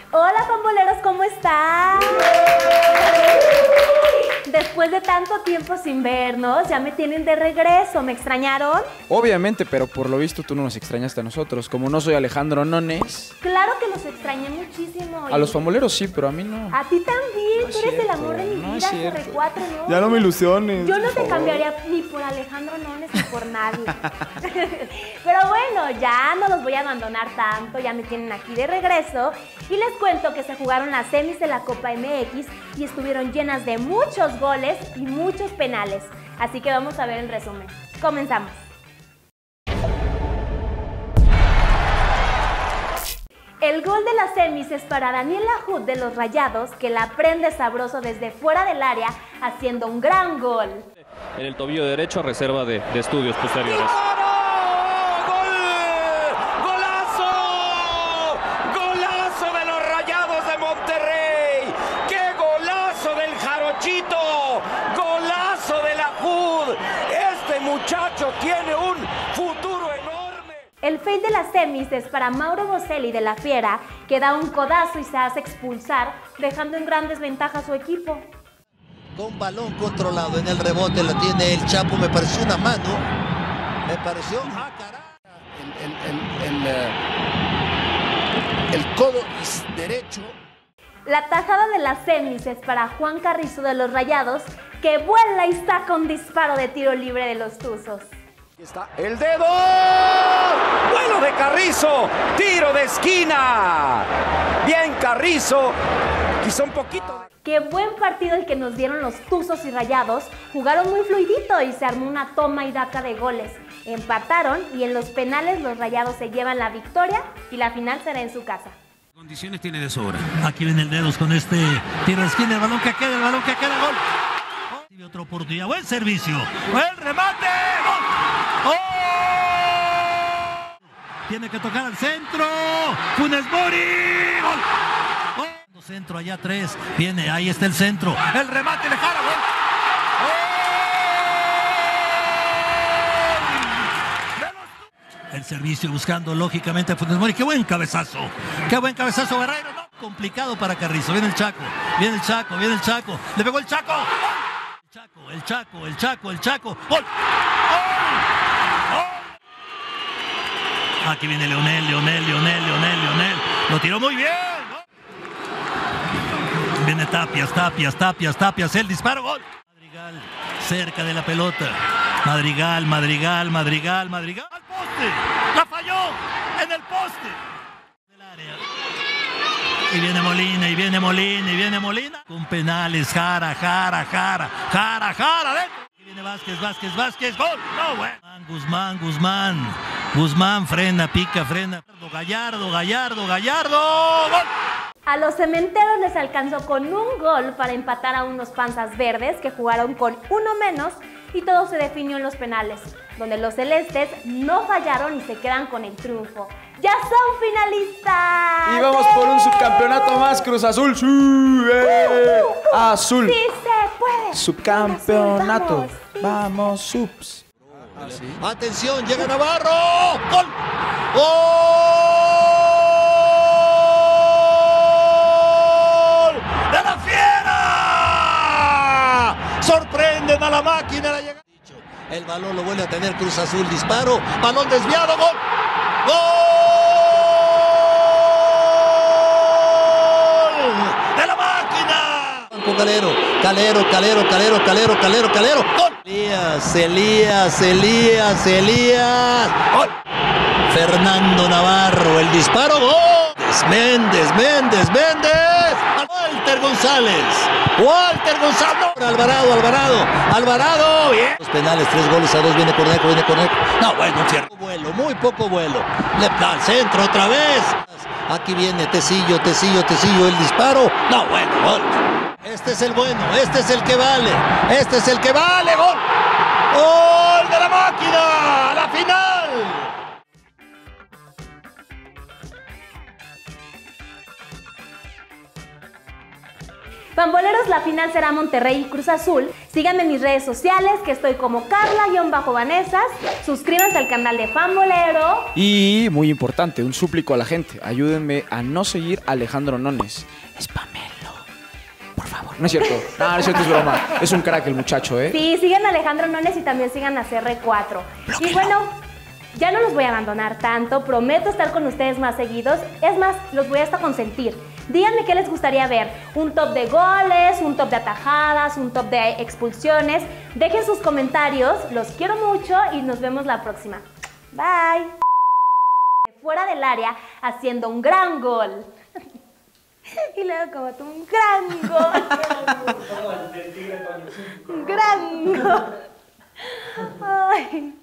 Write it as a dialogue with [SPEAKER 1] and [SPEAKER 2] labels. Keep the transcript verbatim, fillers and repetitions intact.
[SPEAKER 1] Hola pamboleros, ¿cómo están? Después de tanto tiempo sin vernos, ya me tienen de regreso. ¿Me extrañaron?
[SPEAKER 2] Obviamente, pero por lo visto tú no nos extrañaste a nosotros. Como no soy Alejandro Nones.
[SPEAKER 1] Claro que los extrañé muchísimo.
[SPEAKER 2] A los pamboleros sí, pero a mí no.
[SPEAKER 1] A ti también,
[SPEAKER 2] No
[SPEAKER 1] tú
[SPEAKER 2] es
[SPEAKER 1] eres el
[SPEAKER 2] cierto,
[SPEAKER 1] amor de mi
[SPEAKER 2] no es
[SPEAKER 1] vida,
[SPEAKER 2] cierto.
[SPEAKER 1] C R cuatro, ¿no?
[SPEAKER 2] Ya no me ilusiones.
[SPEAKER 1] Yo no
[SPEAKER 2] por
[SPEAKER 1] te
[SPEAKER 2] favor.
[SPEAKER 1] cambiaría ni por Alejandro Nones ni por nadie. Pero bueno, ya no los voy a abandonar tanto, ya me tienen aquí de regreso. Y les cuento que se jugaron las semis de la Copa M X y estuvieron llenas de muchos goles y muchos penales. Así que vamos a ver el resumen. Comenzamos. El gol de las semis es para Daniel Lahoud de los Rayados, que la prende sabroso desde fuera del área, haciendo un gran gol.
[SPEAKER 3] En el tobillo derecho a reserva de, de estudios posteriores.
[SPEAKER 4] Muchacho tiene un futuro enorme.
[SPEAKER 1] El fail de las semis es para Mauro Boselli de la Fiera, que da un codazo y se hace expulsar, dejando en gran desventaja a su equipo.
[SPEAKER 5] Con balón controlado en el rebote la tiene el Chapo, me pareció una mano, me pareció... Ah, caray. El, el, el, el, el codo derecho.
[SPEAKER 1] La tajada de las semis es para Juan Carrizo de los Rayados, que vuela y saca un disparo de tiro libre de los Tuzos.
[SPEAKER 4] Aquí está el dedo. Vuelo de Carrizo. Tiro de esquina. Bien Carrizo. Quizá un poquito.
[SPEAKER 1] Qué buen partido el que nos dieron los Tuzos y Rayados. Jugaron muy fluidito y se armó una toma y daca de goles. Empataron y en los penales los Rayados se llevan la victoria y la final será en su casa.
[SPEAKER 6] Condiciones tiene de sobra. Aquí viene el dedos con este tiro de esquina. El balón que queda, el balón que queda. Gol. Tiene otra oportunidad. Buen servicio. Buen remate. ¡Gol! ¡Oh! Tiene que tocar al centro. Funes Mori. ¡Gol! ¡Oh! Centro allá tres. Viene, ahí está el centro. El remate le jala. ¡Gol! ¡Oh! El servicio buscando lógicamente a Funes Mori. ¡Qué buen cabezazo! ¡Qué buen cabezazo, Barreiro! No, complicado para Carrizo. Viene el Chaco. Viene el Chaco. Viene el Chaco. Le pegó el Chaco. El Chaco, el Chaco, el Chaco, el Chaco. ¡Gol! ¡Gol! ¡Gol! Aquí viene Leonel, Leonel, Leonel, Leonel, Leonel. Lo tiró muy bien. ¿No? Viene Tapias, Tapias, Tapias, Tapias. El disparo, gol. Madrigal, cerca de la pelota. Madrigal, Madrigal, Madrigal, Madrigal. ¡Al poste! ¡La falló! ¡En el poste! Del área. Y viene Molina, y viene Molina, y viene Molina. Con penales, Jara, Jara, Jara, Jara, Jara, dentro. Y viene Vázquez, Vázquez, Vázquez, gol. No, bueno. Guzmán, Guzmán, Guzmán, frena, pica, frena. Gallardo, Gallardo, Gallardo, gol.
[SPEAKER 1] A los cementeros les alcanzó con un gol para empatar a unos panzas verdes que jugaron con uno menos y todo se definió en los penales, donde los celestes no fallaron y se quedan con el triunfo. ¡Ya son finalistas!
[SPEAKER 2] Y vamos por un subcampeonato más, Cruz Azul. ¡Sí! ¡Eh! Azul.
[SPEAKER 1] ¡Sí se puede!
[SPEAKER 2] Subcampeonato.
[SPEAKER 1] Azul, vamos.
[SPEAKER 2] Vamos, subs.
[SPEAKER 5] Ah, ¿sí? Atención, llega Navarro. ¡Gol! ¡Gol! ¡De la Fiera! Sorprenden a la máquina. La llegada. El balón lo vuelve a tener Cruz Azul. Disparo. Balón desviado. ¡Gol! ¡Gol! ¡De la máquina! Con Calero. Calero, Calero, Calero, Calero, Calero, Calero. ¡Gol! Elías, Elías, Elías, Elías. ¡Gol! Fernando Navarro, el disparo, gol. Méndez, Méndez, Méndez. Walter González. Walter González. Alvarado, Alvarado, Alvarado. Bien. Los penales, tres goles a dos. Viene Cornejo, viene Cornejo. No, bueno, cierto. Vuelo, muy poco vuelo. Le da al centro otra vez. Aquí viene Tecillo, Tecillo, Tecillo. El disparo. No, bueno, gol. Este es el bueno, este es el que vale. Este es el que vale, gol. ¡Gol de la máquina! ¡A la final!
[SPEAKER 1] Pamboleros, la final será Monterrey y Cruz Azul, Síganme en mis redes sociales, que estoy como Carla-Vanesas. Suscríbanse al canal de Fanbolero.
[SPEAKER 2] Y, muy importante, un súplico a la gente. Ayúdenme a no seguir a Alejandro Nones. Spamelo, por favor. No es cierto. No, no es cierto, es broma. Es un crack el muchacho, ¿eh?
[SPEAKER 1] Sí, sigan a Alejandro Nones y también sigan a C R cuatro. Y bueno, ya no los voy a abandonar tanto. Prometo estar con ustedes más seguidos. Es más, los voy hasta consentir. Díganme qué les gustaría ver. Un top de goles, un top de atajadas, un top de expulsiones. Dejen sus comentarios. Los quiero mucho y nos vemos la próxima. Bye. Fuera del área, haciendo un gran gol. Y luego como tú, un gran gol. Un gran gol. Ay.